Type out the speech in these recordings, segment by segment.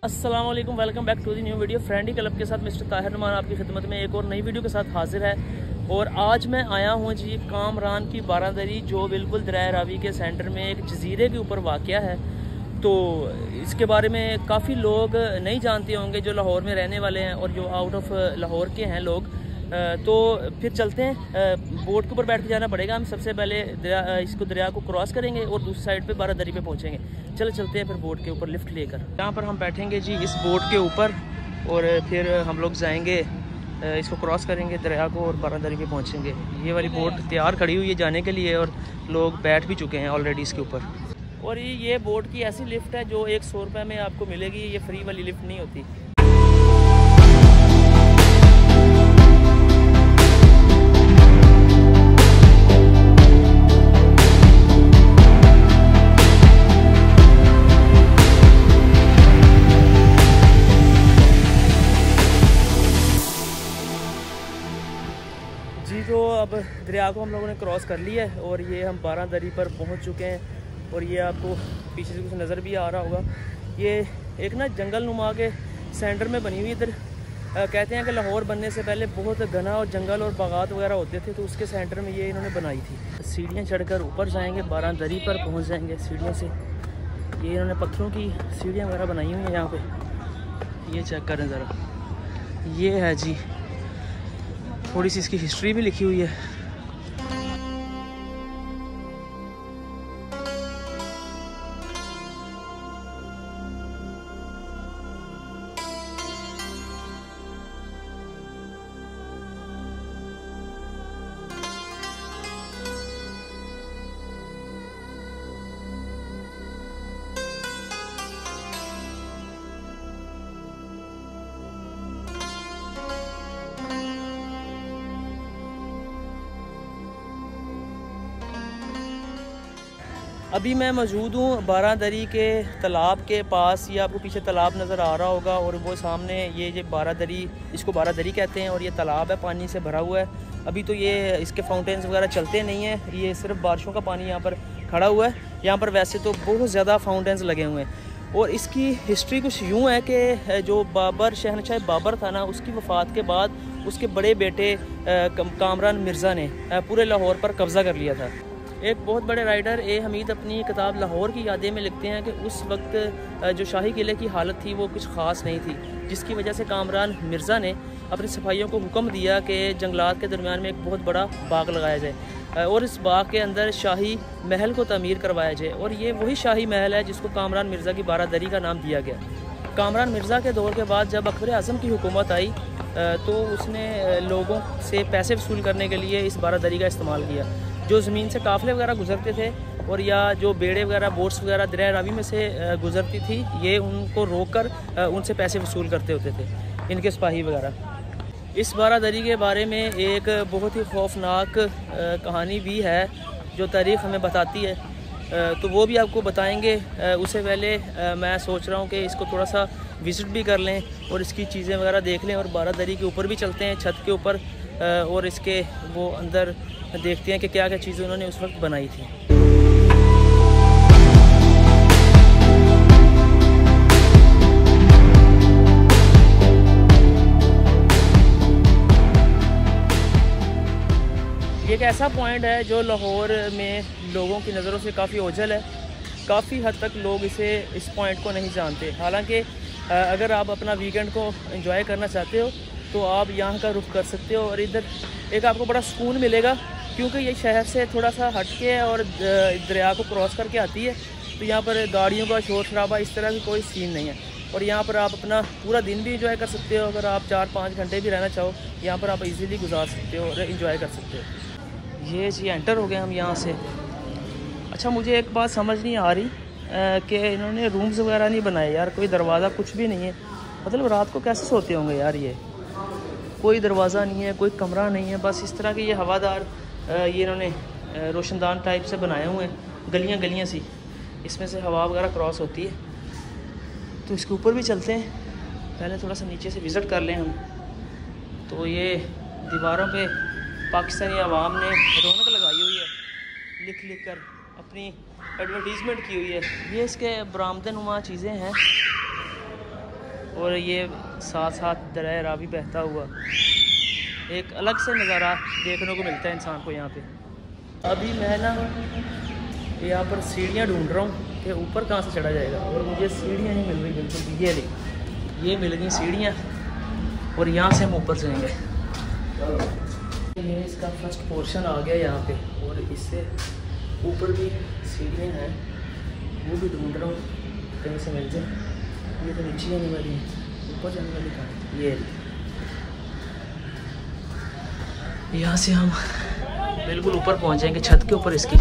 अस्सलाम वालेकुम, welcome back to the new video. Friendy club के साथ मिस्टर ताहिर नुमान आपकी खिदमत में एक और नई वीडियो के साथ हाजिर है। और आज मैं आया हूँ जी कामरान की बारादरी, जो बिल्कुल दरिया रावी के सेंटर में एक जजीरे के ऊपर वाक़या है। तो इसके बारे में काफ़ी लोग नहीं जानते होंगे जो लाहौर में रहने वाले हैं और जो आउट ऑफ लाहौर के हैं लोग। तो फिर चलते हैं, बोट के ऊपर बैठ के जाना पड़ेगा। हम सबसे पहले दरिया को क्रॉस करेंगे और दूसरी साइड पे बारादरी पे पहुंचेंगे। चलो चलते हैं फिर बोट के ऊपर लिफ्ट लेकर। यहाँ पर हम बैठेंगे जी इस बोट के ऊपर और फिर हम लोग जाएंगे, इसको क्रॉस करेंगे दरिया को और बारादरी पे पहुंचेंगे। ये वाली बोट तैयार खड़ी हुई है जाने के लिए और लोग बैठ भी चुके हैं ऑलरेडी इसके ऊपर। और ये बोट की ऐसी लिफ्ट है जो 100 रुपये में आपको मिलेगी। ये फ्री वाली लिफ्ट नहीं होती। जी तो अब दरिया को हम लोगों ने क्रॉस कर लिया है और ये हम बारादरी पर पहुंच चुके हैं। और ये आपको पीछे से कुछ नज़र भी आ रहा होगा। ये एक ना जंगल नुमा के सेंटर में बनी हुई। इधर कहते हैं कि लाहौर बनने से पहले बहुत घना और जंगल और बागात वगैरह होते थे, तो उसके सेंटर में ये इन्होंने बनाई थी। सीढ़ियाँ चढ़कर ऊपर जाएंगे, बारादरी पर पहुंच जाएंगे सीढ़ियों से। ये इन्होंने पत्थरों की सीढ़ियाँ वगैरह बनाई हुई हैं यहाँ पे। ये चेक करें ज़रा, ये है जी, थोड़ी सी इसकी हिस्ट्री भी लिखी हुई है। अभी मैं मौजूद हूँ बारादरी के तालाब के पास। ये आपको पीछे तालाब नज़र आ रहा होगा और वो सामने ये बारादरी, इसको बारादरी कहते हैं। और ये तालाब है, पानी से भरा हुआ है। अभी तो ये इसके फाउंटेन्स वगैरह चलते नहीं हैं, ये सिर्फ बारिशों का पानी यहाँ पर खड़ा हुआ है। यहाँ पर वैसे तो बहुत ज़्यादा फाउंटेन्स लगे हुए हैं। और इसकी हिस्ट्री कुछ यूँ है कि जो शहनशाह बाबर था ना, उसकी वफ़ात के बाद उसके बड़े बेटे कामरान मिर्ज़ा ने पूरे लाहौर पर कब्ज़ा कर लिया था। एक बहुत बड़े राइटर ए हमीद अपनी किताब लाहौर की यादें में लिखते हैं कि उस वक्त जो शाही किले की हालत थी वो कुछ ख़ास नहीं थी, जिसकी वजह से कामरान मिर्ज़ा ने अपने सिपाहियों को हुक्म दिया कि जंगलात के दरमियान में एक बहुत बड़ा बाग लगाया जाए और इस बाग के अंदर शाही महल को तामीर करवाया जाए। और ये वही शाही महल है जिसको कामरान मिर्ज़ा की बारादरी का नाम दिया गया। कामरान मिर्ज़ा के दौर के बाद जब अकबर आज़म की हुकूमत आई तो उसने लोगों से पैसे वसूल करने के लिए इस बारादरी का इस्तेमाल किया। जो ज़मीन से काफ़िले वगैरह गुजरते थे और या जो बेड़े वगैरह बोट्स वगैरह दरिया रावी में से गुजरती थी, ये उनको रोककर उनसे पैसे वसूल करते होते थे इनके सिपाही वगैरह। इस बारादरी के बारे में एक बहुत ही खौफनाक कहानी भी है जो तारीख़ हमें बताती है, तो वो भी आपको बताएंगे। उससे पहले मैं सोच रहा हूँ कि इसको थोड़ा सा विज़िट भी कर लें और इसकी चीज़ें वगैरह देख लें। और बारादरी के ऊपर भी चलते हैं, छत के ऊपर, और इसके वो अंदर देखते हैं कि क्या क्या चीज़ें उन्होंने उस वक्त बनाई थी। ये एक ऐसा पॉइंट है जो लाहौर में लोगों की नज़रों से काफ़ी ओझल है। काफ़ी हद तक लोग इस पॉइंट को नहीं जानते। हालांकि अगर आप अपना वीकेंड को एंजॉय करना चाहते हो तो आप यहाँ का रुख कर सकते हो। और इधर एक आपको बड़ा सुकून मिलेगा क्योंकि ये शहर से थोड़ा सा हट के है और दरिया को क्रॉस करके आती है। तो यहाँ पर गाड़ियों का शोर शराबा इस तरह की कोई सीन नहीं है। और यहाँ पर आप अपना पूरा दिन भी एंजॉय कर सकते हो। अगर आप 4-5 घंटे भी रहना चाहो, यहाँ पर आप इजीली गुजार सकते हो और एंजॉय कर सकते हो। ये जी एंटर हो गए हम यहाँ से। अच्छा, मुझे एक बात समझ नहीं आ रही कि इन्होंने रूम्स वगैरह नहीं बनाए यार, कोई दरवाज़ा कुछ भी नहीं है। मतलब रात को कैसे सोते होंगे यार, ये कोई दरवाज़ा नहीं है, कोई कमरा नहीं है, बस इस तरह के ये हवादार ये इन्होंने रोशनदान टाइप से बनाए हुए हैं, गलियां गलियां सी, इसमें से हवा वगैरह क्रॉस होती है। तो इसके ऊपर भी चलते हैं, पहले थोड़ा सा नीचे से विज़िट कर लें हम। तो ये दीवारों पे पाकिस्तानी आवाम ने रौनक लगाई हुई है, लिख लिख कर अपनी एडवर्टीज़मेंट की हुई है। ये इसके बरामदे नुमा चीज़ें हैं। और ये साथ साथ दरिया रावी बहता हुआ, एक अलग से नज़ारा देखने को मिलता है इंसान को यहाँ पे। अभी मैं ना यहाँ पर सीढ़ियाँ ढूंढ रहा हूँ कि ऊपर कहाँ से चढ़ा जाएगा, और मुझे सीढ़ियाँ नहीं मिल रही बिल्कुल। ये मिल गई सीढ़ियाँ, और यहाँ से हम ऊपर जाएंगे। ये इसका फर्स्ट पोर्शन आ गया यहाँ पे, और इससे ऊपर भी सीढ़ियाँ हैं, वो भी ढूंढ रहा हूँ कहीं से मिल जाए। ये तो नीचे जाने वाली है, ऊपर जाने वाली कहाँ? ये यहाँ से हम बिल्कुल ऊपर पहुँच जाएंगे, छत के ऊपर इसकी।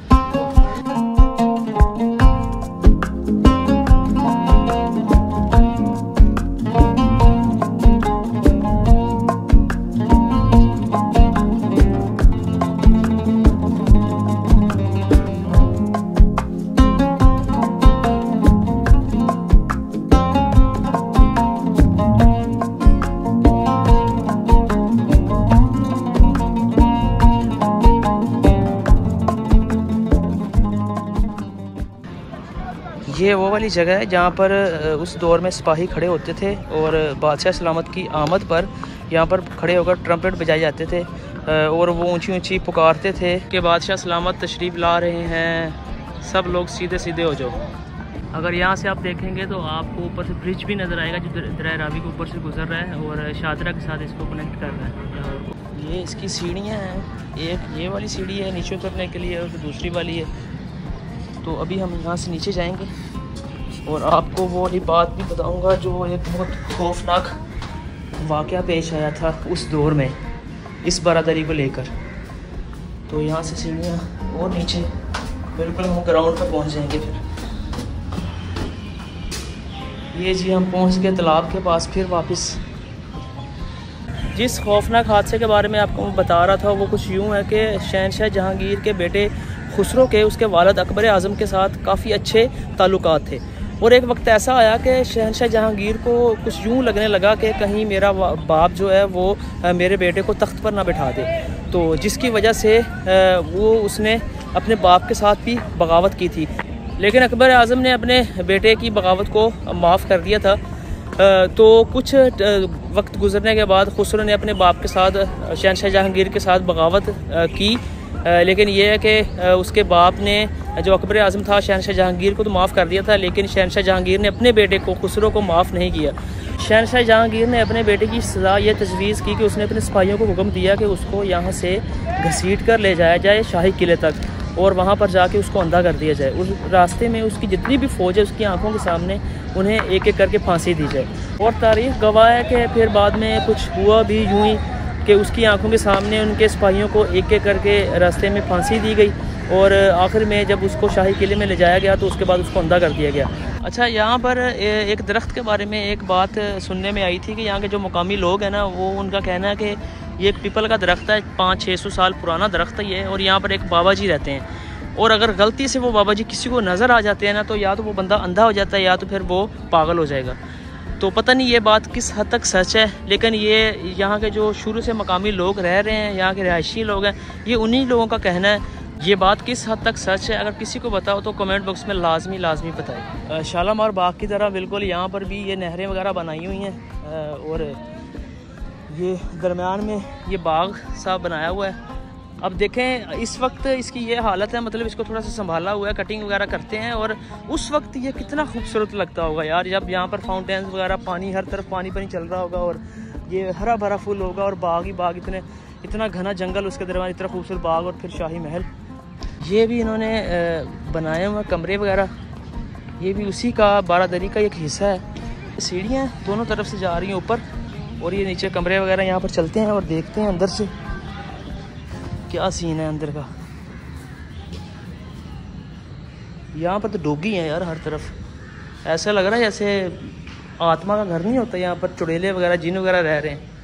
ये वो वाली जगह है जहाँ पर उस दौर में सिपाही खड़े होते थे, और बादशाह सलामत की आमद पर यहाँ पर खड़े होकर ट्रम्पेट बजाए जाते थे, और वो ऊंची ऊंची पुकारते थे कि बादशाह सलामत तशरीफ़ ला रहे हैं, सब लोग सीधे सीधे हो जाओ। अगर यहाँ से आप देखेंगे तो आपको ऊपर से ब्रिज भी नज़र आएगा जो दरिया रावी के ऊपर से गुजर रहा है और शादरा के साथ इसको कनेक्ट कर रहा है। ये इसकी सीढ़ियाँ हैं, एक ये वाली सीढ़ी है नीचे उतरने के लिए, और दूसरी वाली है। तो अभी हम यहाँ से नीचे जाएंगे और आपको वो वाली बात भी बताऊंगा जो एक बहुत खौफनाक वाक़या पेश आया था उस दौर में इस बारादरी को लेकर। तो यहाँ से सीढ़ियाँ और नीचे बिल्कुल हम ग्राउंड पर पहुँच जाएंगे। फिर ये जी हम पहुँच गए तालाब के पास। फिर वापस जिस खौफनाक हादसे के बारे में आपको मैं बता रहा था वो कुछ यूँ है कि शहनशाह जहांगीर के बेटे खुसरो के उसके वालिद अकबर आज़म के साथ काफ़ी अच्छे ताल्लुकात थे, और एक वक्त ऐसा आया कि शहनशाह जहांगीर को कुछ यूँ लगने लगा कि कहीं मेरा बाप जो है वो मेरे बेटे को तख्त पर ना बिठा दे। तो जिसकी वजह से वो उसने अपने बाप के साथ भी बगावत की थी, लेकिन अकबर आज़म ने अपने बेटे की बगावत को माफ़ कर दिया था। तो कुछ वक्त गुजरने के बाद खुसरो ने अपने बाप के साथ शहनशाह जहांगीर के साथ बगावत की, लेकिन ये है कि उसके बाप ने जो अकबर आज़म था शहनशाह जहांगीर को तो माफ़ कर दिया था, लेकिन शहनशाह जहांगीर ने अपने बेटे को खुसरो को माफ़ नहीं किया। शहनशाह जहांगीर ने अपने बेटे की सज़ा ये तजवीज़ की कि उसने अपने सिपाहियों को हुक्म दिया कि उसको यहाँ से घसीट कर ले जाया जाए शाही किले तक, और वहाँ पर जाके उसको अंधा कर दिया जाए। उस रास्ते में उसकी जितनी भी फ़ौज है उसकी आंखों के सामने उन्हें एक एक करके फांसी दी जाए। और तारीख़ गवाह है कि फिर बाद में कुछ हुआ भी यूँ ही कि उसकी आंखों के सामने उनके सिपाहियों को एक एक करके रास्ते में फांसी दी गई, और आखिर में जब उसको शाही किले में ले जाया गया तो उसके बाद उसको अंधा कर दिया गया। अच्छा, यहाँ पर एक दरख्त के बारे में एक बात सुनने में आई थी कि यहाँ के जो मुकामी लोग हैं ना, वो उनका कहना है कि ये एक पीपल का दरख्त है, 500-600 साल पुराना दरख्त है ये, और यहाँ पर एक बाबा जी रहते हैं, और अगर गलती से वो बाबा जी किसी को नज़र आ जाते हैं ना, तो या तो वो बंदा अंधा हो जाता है या तो फिर वो पागल हो जाएगा। तो पता नहीं ये बात किस हद तक सच है, लेकिन ये यहाँ के जो शुरू से मकामी लोग रह रहे हैं, यहाँ के रिहायशी लोग हैं, ये उन्हीं लोगों का कहना है। ये बात किस हद तक सच है, अगर किसी को बताओ तो कमेंट बॉक्स में लाजमी बताएं। शालामार बाग की तरह बिल्कुल यहाँ पर भी ये नहरें वगैरह बनाई हुई हैं, और ये दरमियान में ये बाग सा बनाया हुआ है। अब देखें इस वक्त इसकी ये हालत है, मतलब इसको थोड़ा सा संभाला हुआ है, कटिंग वगैरह करते हैं, और उस वक्त ये कितना खूबसूरत लगता होगा यार, जब यहाँ पर फाउंटेन्स वगैरह, पानी हर तरफ पानी चल रहा होगा, और ये हरा भरा फूल होगा, और बाग ही बाग, इतना घना जंगल, उसके दरमियान इतना खूबसूरत बाग, और फिर शाही महल। ये भी इन्होंने बनाए हुए कमरे वगैरह, ये भी उसी का बारादरी का एक हिस्सा है। सीढ़ियाँ दोनों तरफ से जा रही हैं ऊपर, और ये नीचे कमरे वगैरह। यहाँ पर चलते हैं और देखते हैं अंदर से क्या सीन है अंदर का। यहाँ पर तो डोगी हैं यार हर तरफ, ऐसा लग रहा है जैसे आत्मा का घर नहीं होता, यहाँ पर चुड़ैले वगैरह, जिन वगैरह रह रहे हैं।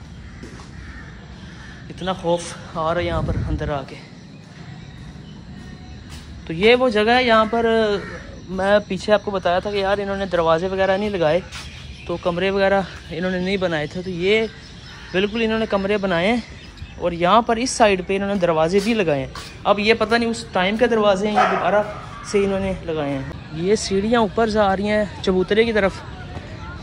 इतना खौफ आ रहा है यहाँ पर अंदर आके। तो ये वो जगह है, यहाँ पर मैं पीछे आपको बताया था कि यार इन्होंने दरवाजे वगैरह नहीं लगाए, तो कमरे वगैरह इन्होंने नहीं बनाए थे, तो ये बिल्कुल इन्होंने कमरे बनाए हैं, और यहाँ पर इस साइड पे इन्होंने दरवाजे भी लगाए हैं। अब ये पता नहीं उस टाइम के दरवाजे हैं या दोबारा से इन्होंने लगाए हैं। ये सीढ़ियाँ ऊपर जा रही हैं चबूतरे की तरफ,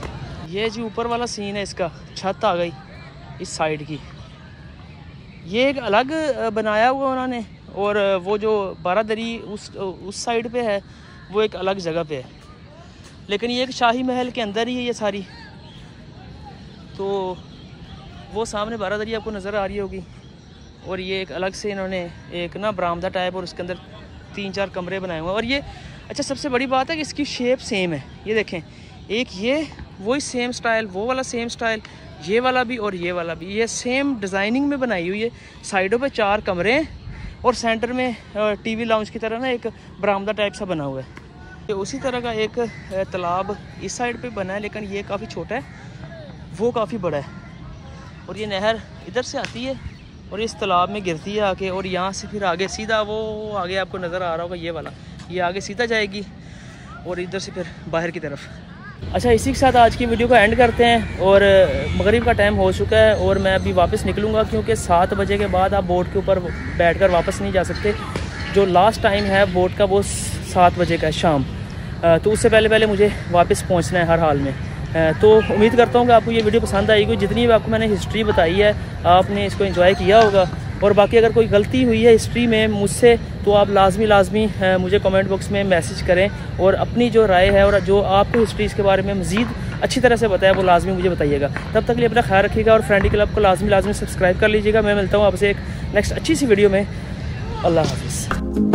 ये जो ऊपर वाला सीन है इसका, छत आ गई इस साइड की, ये एक अलग बनाया हुआ उन्होंने, और वो जो बारादरी उस साइड पे है वो एक अलग जगह पे है, लेकिन ये एक शाही महल के अंदर ही है ये सारी। तो वो सामने बारादरी आपको नज़र आ रही होगी, और ये एक अलग से इन्होंने एक ना बरामदा टाइप और उसके अंदर 3-4 कमरे बनाए हुए हैं। और ये अच्छा सबसे बड़ी बात है कि इसकी शेप सेम है, ये देखें, एक ये वही सेम स्टाइल, वो वाला सेम स्टाइल, ये वाला भी और ये वाला भी, ये सेम डिज़ाइनिंग में बनाई हुई है। साइडों पे 4 कमरे हैं और सेंटर में टीवी लाउंज की तरह ना एक बरामदा टाइप सा बना हुआ है। ये उसी तरह का एक तालाब इस साइड पे बना है, लेकिन ये काफ़ी छोटा है, वो काफ़ी बड़ा है। और ये नहर इधर से आती है और इस तालाब में गिरती है आके, और यहाँ से फिर आगे सीधा वो आगे आपको नज़र आ रहा होगा ये वाला, ये आगे सीधा जाएगी और इधर से फिर बाहर की तरफ। अच्छा, इसी के साथ आज की वीडियो को एंड करते हैं, और मगरिब का टाइम हो चुका है और मैं अभी वापस निकलूँगा, क्योंकि 7 बजे के बाद आप बोट के ऊपर बैठकर वापस नहीं जा सकते। जो लास्ट टाइम है बोट का वो 7 बजे का है शाम, तो उससे पहले मुझे वापस पहुँचना है हर हाल में। तो उम्मीद करता हूँ कि आपको ये वीडियो पसंद आएगी। जितनी भी आपको मैंने हिस्ट्री बताई है आपने इसको एंजॉय किया होगा, और बाकी अगर कोई गलती हुई है हिस्ट्री में मुझसे तो आप लाजमी मुझे कमेंट बॉक्स में मैसेज करें, और अपनी जो राय है और जो आपको हिस्ट्री के बारे में मज़ीद अच्छी तरह से बताया वो लाजमी मुझे बताइएगा। तब तक के लिए अपना ख्याल रखिएगा, और फ्रेंडी क्लब को लाजमी सब्सक्राइब कर लीजिएगा। मैं मिलता हूँ आपसे एक नेक्स्ट अच्छी सी वीडियो में। अल्लाह हाफिज़।